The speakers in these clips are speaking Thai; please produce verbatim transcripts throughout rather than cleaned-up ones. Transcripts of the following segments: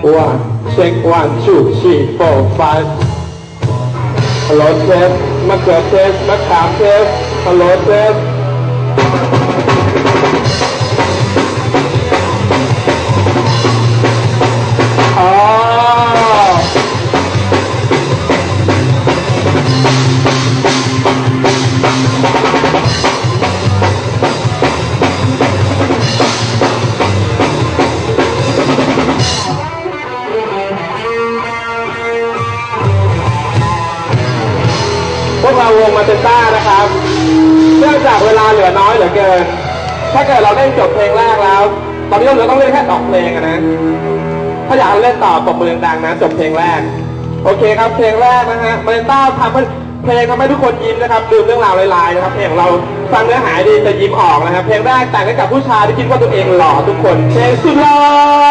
one check one two three four five ฮัลโหลเทสมะเขือเทสมะขามเทสฮัลโหลเทสอ๋อพวกเราวงมาเตต้านะครับเนื่องจากเวลาเหลือน้อยเหลือเกินถ้าเกิดเราเล่นจบเพลงแรกแล้วตอนนี้เราต้องเล่นแค่สองเพลงนะถ้าอยากเล่นต่อปรบมือดังๆนะจบเพลงแรกโอเคครับเพลงแรกนะฮะมาเตต้าทำให้เพลงทำให้ทุกคนยิ้มนะครับลืมเรื่องราวลายๆนะครับเพลงของเราฟังเนื้อหาดีแต่ยิ้มออกนะครับเพลงแรกแต่งให้กับผู้ชายที่คิดว่าตัวเองหล่อทุกคนเพลงสุดหล่อ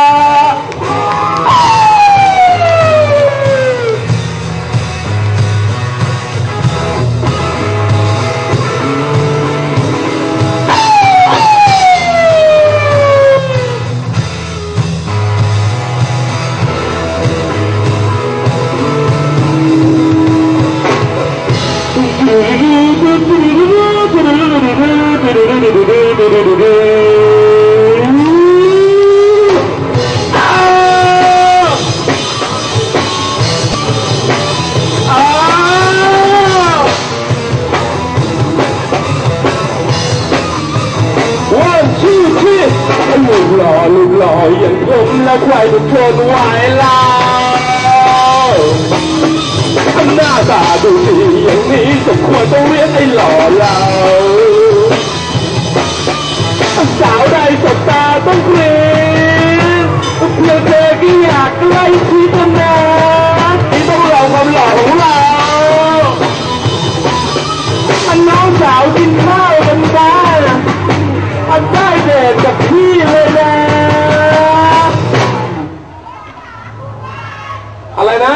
ลูกหล่อลูกหล่ออย่างผมและใครทุกคนไหวแล้วหน้าตาดูดีอย่างนี้สมควรต้องเรียกไอ้หล่อเราสาวใดสบตาต้องกรี๊ดเพื่อเธอก็อยากใกล้ชิดนะที่ต้องรอความหล่อของเราน้องสาวกินข้าวกันบ้างอันได้เดทกับพี่เลยนะอะไรนะ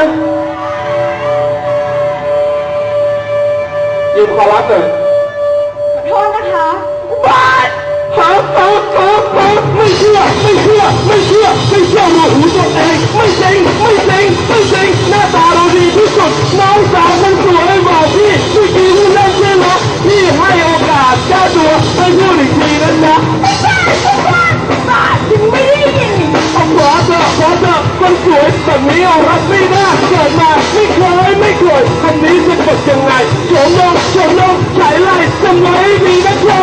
ยืมคอรับเลยขอโทษนะคะบ้าฮะฮะฮะฮะไม่เชื่อไม่เชื่อไม่เชื่อไม่เชื่อหัวหูตัวเองไม่จริงไม่จริงไม่จริงหน้าตาเราดีที่สุดน้องสาวมันสวยบอกพี่เมื่อกี้พูดเล่นใช่ไหมพี่ให้โอกาสเจ้าตัวให้พูดอีกทีนะจ๊ะไม่ใช่ไม่ใช่บ้าจริงไม่ได้ยินเอาขวาเถอะขวาเถอะคนสวยแบบนี้เอารับไม่ได้เกิดมาไม่เคยไม่เคยคนนี้จะกดยังไงโฉมน้องโฉมน้องใช้ไล่จำไว้ดีนะครับ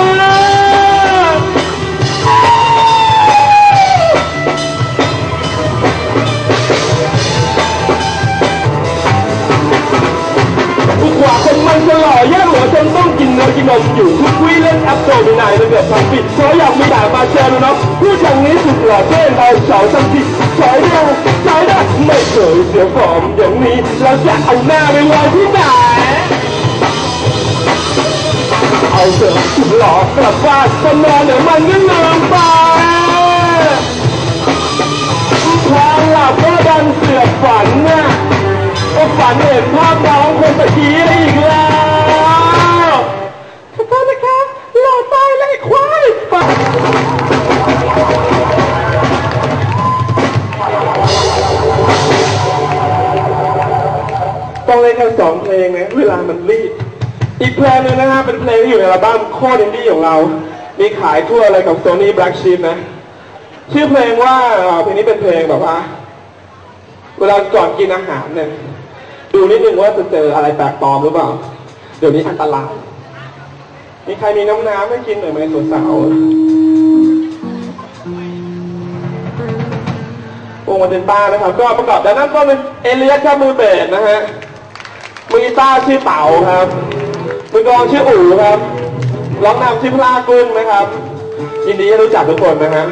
กว่าคนมันจะหล่อย่าหัวจนต้องกินเนื้อกินนมอยู่ทุกวี่เล่นแอปโซมีนายระเบียบทั้งปีเพราะอยากมีแต่มาแชร์ดูนะพูดอย่างนี้สุดหล่อเท่เอาเฉาทั้งทีใช้ได้ใช้ได้ไม่เคยเสียฟอร์มอย่างนี้แล้วจะเอาหน้าไปไว้ที่ไหนเอาเถอะสุดหล่อกลับบ้านคนนอนเดี๋ยวมันก็ลืมไปพอหลับก็ดันเสือกฝันน่ะก็ฝันเห็นภาพน้องคนตะกี้อีกแล้วขอโทษนะครับหล่อตายเลยควายต้องเล่นแค่สองเพลงนะเวลามันรีบอีกเพลงนึงนะฮะเป็นเพลงที่อยู่ในอัลบั้มโคตรอินดี้ของเรามีขายทั่วอะไรกับ Sony Black Sheep นะชื่อเพลงว่าเพลงนี้เป็นเพลงแบบว่าเวลาก่อนกินอาหารเนี่ยดูนิดนึงว่าจะเจออะไรแปลกปลอมหรือเปล่าเดี๋ยวนี้อันตรายมีใครมีน้ำน้ำให้กินหน่อยไหมสาวๆวงมาเตต้านะครับก็ประกอบด้านนั้นก็เป็นเอเลียสครับมือเบสนะฮะมือกีตาร์ชื่อเต๋าครับมือกลองชื่ออู๋ครับร้องนำชื่อพลากุ้งนะครับยินดีที่รู้จักทุกคนนะฮะ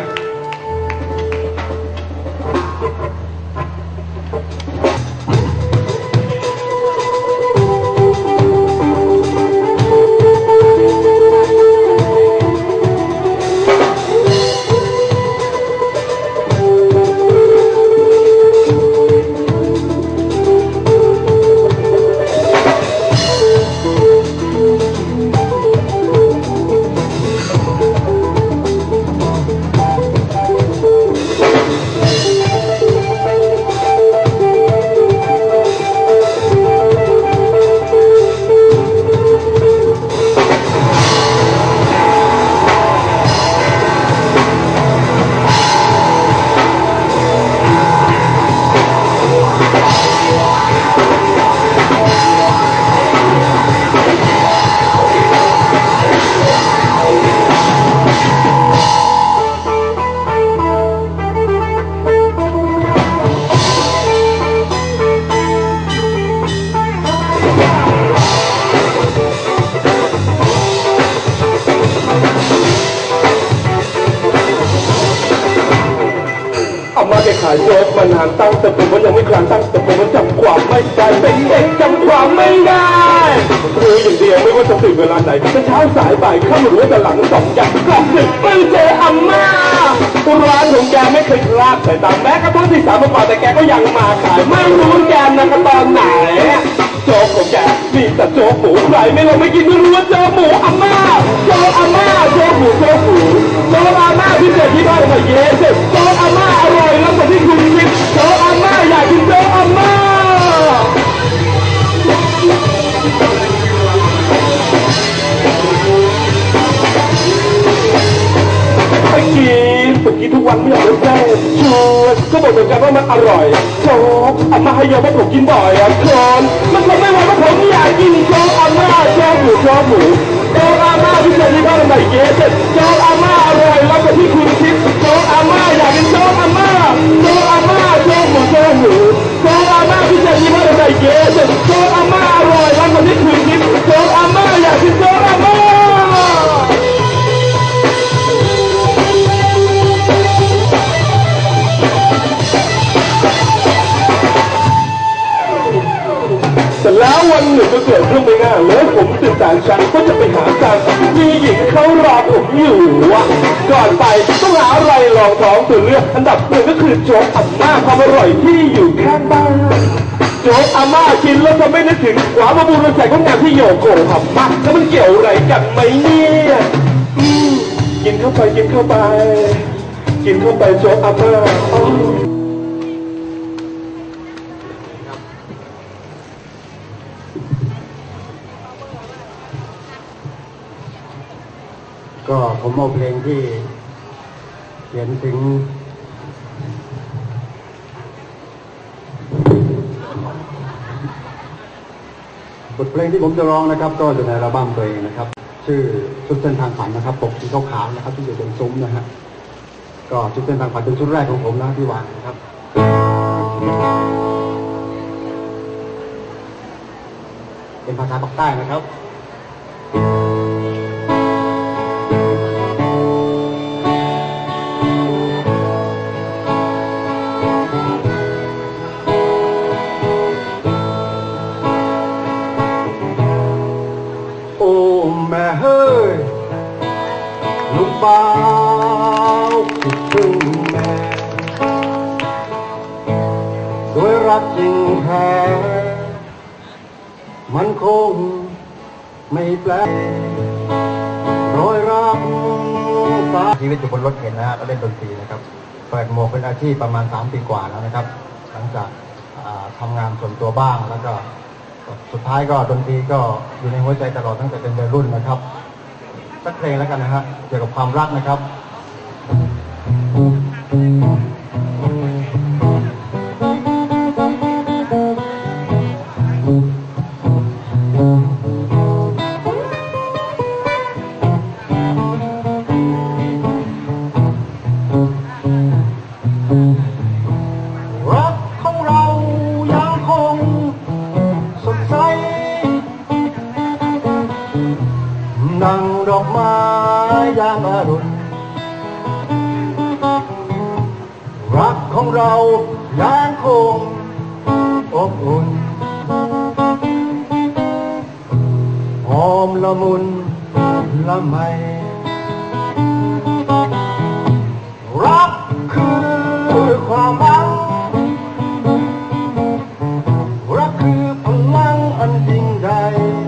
ขายโจ๊กมานานตั้งแต่ผมมันยังไม่คลานตั้งแต่ผมมันจำความไม่ได้เป็นเด็กจำความไม่ได้รู้อย่างเดียวไม่ว่าจะตื่นเวลาไหนจะเช้าสายบ่ายค่ำหรือว่าจะหลังสองอย่างกลับดึกไม่เจออาม่าร้านของแกไม่เคยพลาดสายตาแม้กระทั่งที่สามกว่าแต่แกก็ยังมาขายไม่รู้แกนั่นก็ตอนไหนโจ๊กของแกมีแต่โจ๊กหมูใครไม่ลองไม่กินไม่รู้ว่าโจ๊กหมูอาม่าโจ๊กอาม่าโจ๊กหมูโจ๊กหมูโจ๊กอาม่าพิเศษที่บ้านมาเยสโจ๊กอาม่าอร่อยแล้วกว่าที่คุณคิดโจ๊กอาม่าอยากกินโจ๊กอาม่าไปกินไปกินทุกวันไม่อยากจะแซ่บชวนก็บอกเหมือนกันว่ามันอร่อยโจ๊กอาม่าให้ยอมว่าผมกินบ่อยอ่ะคนมันคงไม่ไหวว่าผมอยากกินโจ๊กอาม่าโจ๊กหมูโจ๊กหมูโจ๊กอาม่าพิเศษที่บ้านมาเยสโจ๊กอาม่าอร่อยแล้วกว่าที่คุณคิดโจ๊กอาม่าอยากกินโจ๊กอาม่าโจ๊กอาม่าโจ๊กหมูโจ๊กหมูโจ๊กอาม่าพิเศษที่บ้านมาเยสโจ๊กอาม่าอร่อยแล้วกว่าที่คุณคิดโจ๊กอาม่าอยากกินโจ๊กอาม่าแต่แล้ววันหนึ่งก็เกิดเรื่องไม่น่าเลยผมตื่นสายฉันก็จะไปหาแฟนมีหญิงเขารอผมอยู่วะก่อนไปต้องหาอะไรลองท้องตัวเลือกอันดับหนึ่งก็คือโจ๊กอาม่าความอร่อยที่อยู่ข้างบ้านโจ๊กอาม่ากินแล้วจะไม่นึกถึงขวามาบูรใส่ของงานที่โยโกะอาม่าแล้วมันเกี่ยวอะไรกันไหมเนี่ยกินเข้าไปกินเข้าไปกินเข้าไปโจ๊กอาม่าก็ผมเอาเพลงที่เขียนถึงบทเพลงที่ผมจะร้องนะครับก็อยู่ในอัลบั้มตัวเองนะครับชื่อชุดเส้นทางฝันนะครับปกสีขาวๆนะครับที่อยู่บนซุ้มนะฮะก็ชุดเส้นทางฝันเป็นชุดแรกของผมนะที่วางนะครับเป็นภาษาปากใต้นะครับแม่เฮ้ยลูกเบาคิดถึงแม่ด้วยรักจริงแท้มันคงไม่แปลรอยรักชีวิตอยู่บนรถเข็นนะฮะก็เล่นดนตรีนะครับเปิดหมวกเป็นอาชีพประมาณสามปีกว่าแล้วนะครับหลังจากทำงานส่วนตัวบ้างแล้วก็สุดท้ายก็ดนตรีก็อยู่ในหัวใจตลอดตั้งแต่เป็นวัยรุ่นนะครับสักเพลงแล้วกันนะฮะเกี่ยวกับความรักนะครับรักของเรายังคงสดใสนั่งดอกไม้ยามอรุณรักของเรายังคงอบอุ่นหอมละมุนละไมรักคือความหวังรักคือพลังอันยิ่งใหญ่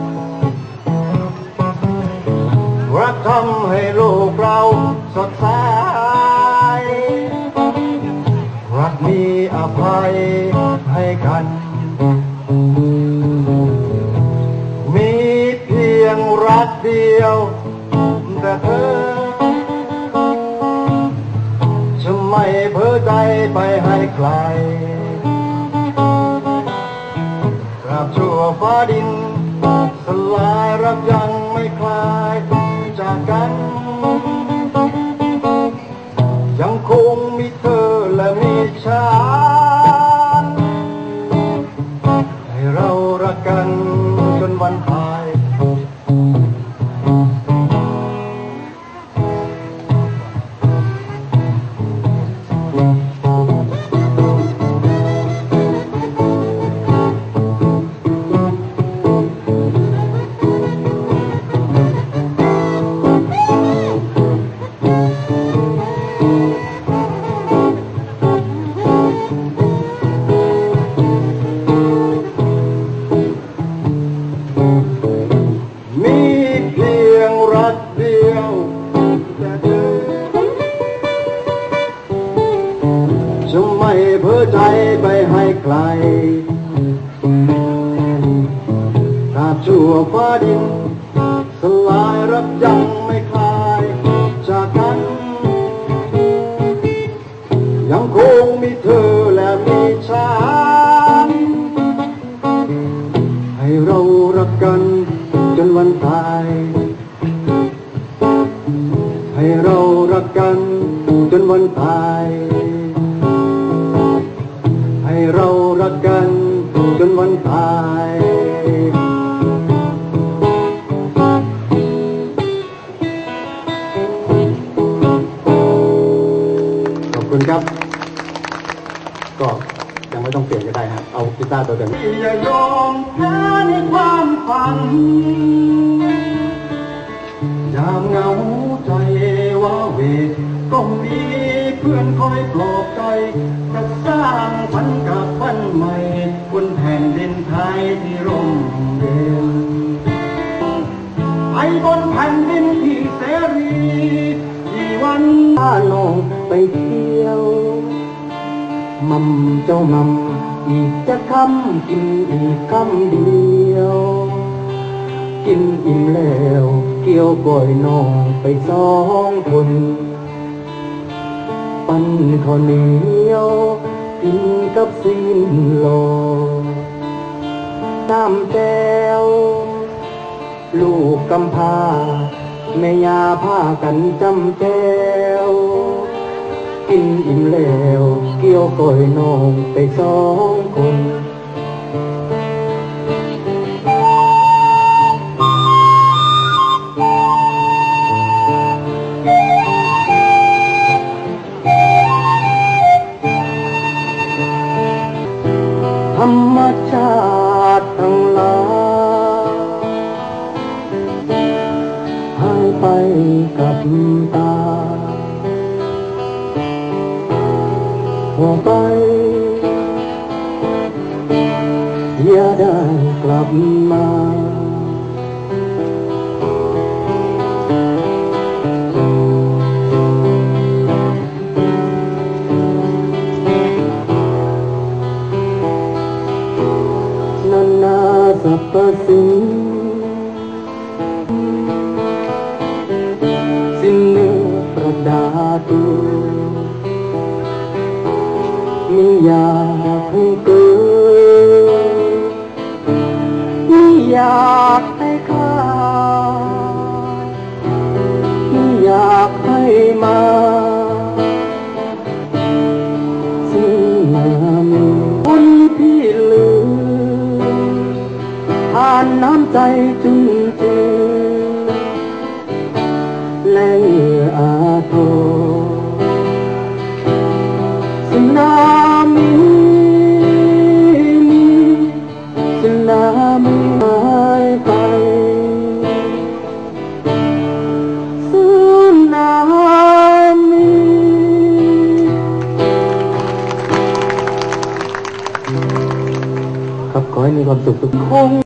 รักทำให้โลกเราสดใสรักมีอภัยให้กันมีเพียงรักเดียวแต่เธอจะไม่เพ้อใจไปให้ใครตราบชั่วฟ้าดินสลายรักยังไม่คลายจากกันยังคงมีเธอและมีฉันให้เรารักกันจนวันตายเจะไม่เพ้อใจไปให้ไกลตราบชั่วฟ้าดินสลายรักยังไม่คลายจากกันยังคงมีเธอและมีฉันให้เรารักกันจนวันตายให้เรารักกันจนวันตายให้เรารักกันจนวันตายขอบคุณครับก็ยังไม่ต้องเปลี่ยนก็ได้ฮะเอากีตาร์ตัวเดิมอย่ายอมแพ้ในความฝันยามเหงาใจว้าเหวก็มีเพื่อนคอยปลอบใจจะสร้างฝันกับฝันใหม่บนแผ่นดินไทยที่ร่มเย็นไปบนแผ่นดินที่เสรีที่วันถ้าน้องไปเที่ยวมั่มเจ้ามั่มอีกจะคำกินอีกคำเดียวกินอิ่มแล้วเกี่ยวก้อยน้องไปสองคนปั้นข้าวเหนียวกินกับสิ้นโลน้ำแก้วลูกกำพร้าแม่ยาพากันจำแก้วกินอิ่มแล้วเกี่ยวก้อยน้องไปสองคนธรรมชาติทั้งหลายหายไปกับตาหัวไปอย่าได้กลับมาสรรพสิ่งสิ้นเนื้อประดาตัวไม่อยากให้เกิดไม่อยากให้ขาดไม่อยากให้มาสิ้นนามีคนที่ลืมผ่านน้ำใจจุนเจือและเอื้ออาทรสึนามิสึนามิหายไปสึนามิครับขอให้มีความสุขทุกคน